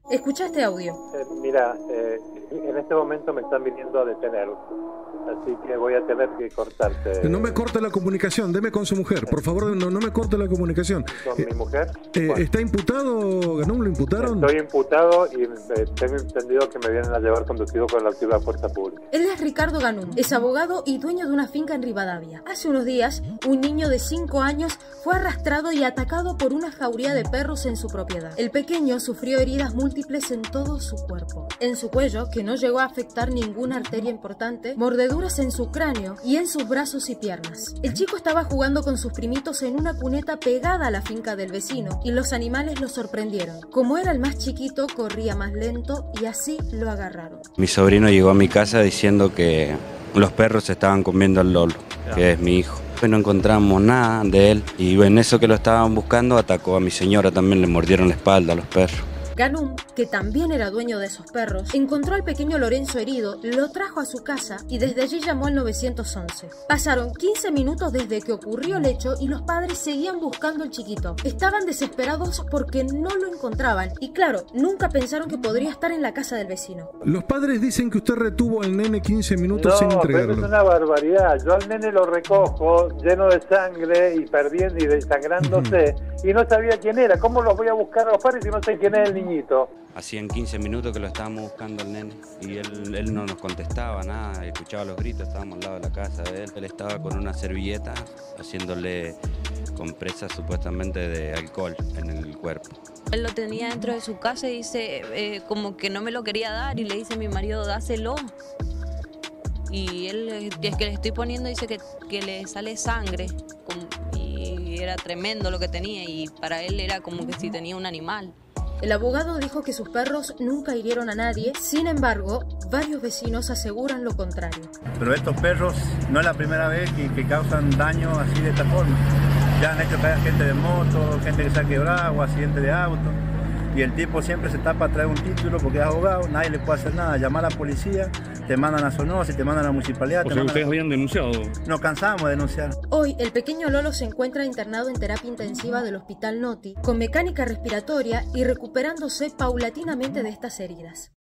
Escucha este audio. Mira, en este momento me están viniendo a detener, así que voy a tener que cortarte. No me corte la comunicación, deme con su mujer, por favor, no me corte la comunicación. ¿Con mi mujer? Bueno. ¿Está imputado, Ganum? ¿Lo imputaron? Estoy imputado y tengo entendido que me vienen a llevar conducido con la actividad fuerza pública. Él es Ricardo Ganum, es abogado y dueño de una finca en Rivadavia. Hace unos días, un niño de 5 años fue arrastrado y atacado por una jauría de perros en su propiedad. El pequeño sufrió heridas múltiples en todo su cuerpo. En su cuello, que no llegó a afectar ninguna arteria importante, mordeduras en su cráneo y en sus brazos y piernas. El chico estaba jugando con sus primitos en una cuneta pegada a la finca del vecino y los animales lo sorprendieron. Como era el más chiquito, corría más lento y así lo agarraron. Mi sobrino llegó a mi casa diciendo que los perros estaban comiendo al Lolo, que es mi hijo. No encontramos nada de él y en eso que lo estaban buscando atacó a mi señora, también le mordieron la espalda a los perros. Ganum, que también era dueño de esos perros, encontró al pequeño Lorenzo herido, lo trajo a su casa y desde allí llamó al 911. Pasaron 15 minutos desde que ocurrió el hecho y los padres seguían buscando al chiquito. Estaban desesperados porque no lo encontraban y claro, nunca pensaron que podría estar en la casa del vecino. Los padres dicen que usted retuvo al nene 15 minutos sin No, pero entregarlo. es una barbaridad. Yo al nene lo recojo lleno de sangre y perdiendo y desangrándose y no sabía quién era. ¿Cómo los voy a buscar a los padres si no sé quién es el niñito? Hacían 15 minutos que lo estábamos buscando al nene y él no nos contestaba nada, escuchaba los gritos, estábamos al lado de la casa de él. Él estaba con una servilleta haciéndole compresas supuestamente de alcohol en el cuerpo. Él lo tenía dentro de su casa y dice como que no me lo quería dar y le dice a mi marido, dáselo. Y él, es que le estoy poniendo, dice que le sale sangre y era tremendo lo que tenía y para él era como que si tenía un animal. El abogado dijo que sus perros nunca hirieron a nadie, sin embargo, varios vecinos aseguran lo contrario. Pero estos perros no es la primera vez que causan daño así de esta forma. Ya han hecho caer gente de moto, gente que se ha quebrado, accidentes de auto. Y el tipo siempre se tapa a traer un título porque es abogado, nadie le puede hacer nada. Llama a la policía, te mandan a Sonosi, te mandan a la municipalidad. O sea, ¿ustedes habían denunciado? Nos cansamos de denunciar. Hoy, el pequeño Lolo se encuentra internado en terapia intensiva del Hospital Noti, con mecánica respiratoria y recuperándose paulatinamente de estas heridas.